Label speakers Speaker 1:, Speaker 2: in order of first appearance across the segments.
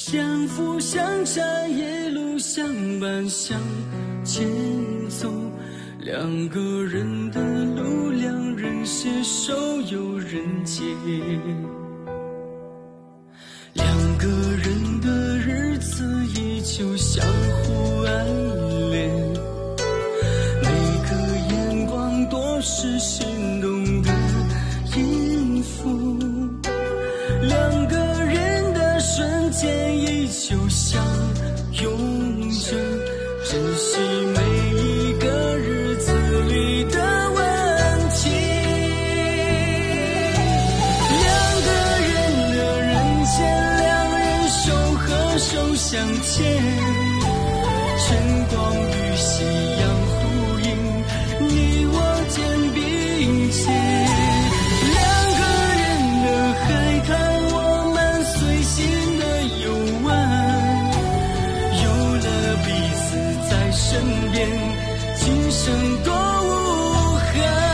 Speaker 1: 相扶相搀，一路相伴向前走。两个人的路，两人携手有人接。两个人的日子，依旧相互爱恋。每个眼光多是心动的音符。两个人的瞬间，依旧相拥着，珍惜每一个日子里的温情。两个人的人间，两人手和手相牵，晨光与夕阳呼应，你我肩并肩。两个人的海滩，我们随心的游玩，有了彼此在身边，今生多无憾。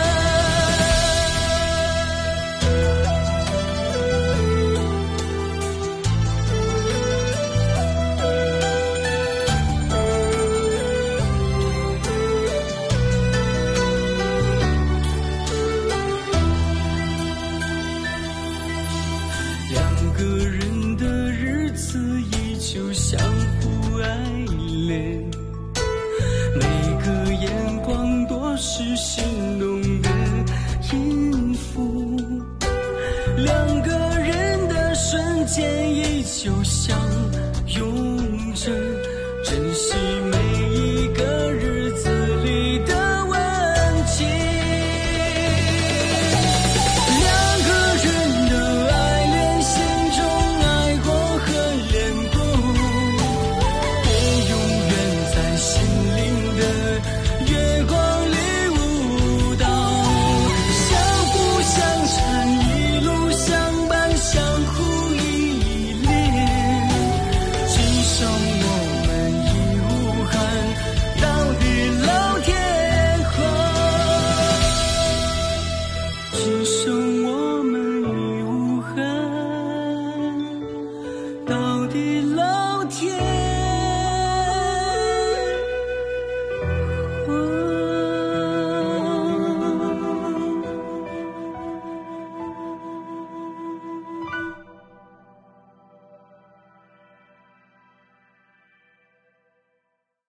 Speaker 1: 两个人的日子，依旧相互爱恋。每个眼光多是心动的音符。两个人的瞬间，依旧相拥着。